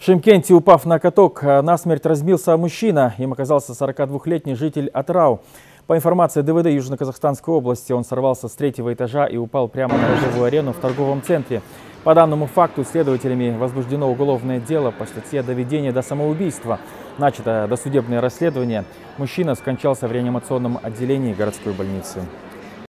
В Шымкенте, упав на каток, насмерть разбился мужчина. Им оказался 42-летний житель Атрау. По информации ДВД Южно-Казахстанской области, он сорвался с 3-го этажа и упал прямо на рожевую арену в торговом центре. По данному факту следователями возбуждено уголовное дело по статье «Доведение до самоубийства». Начато досудебное расследование. Мужчина скончался в реанимационном отделении городской больницы.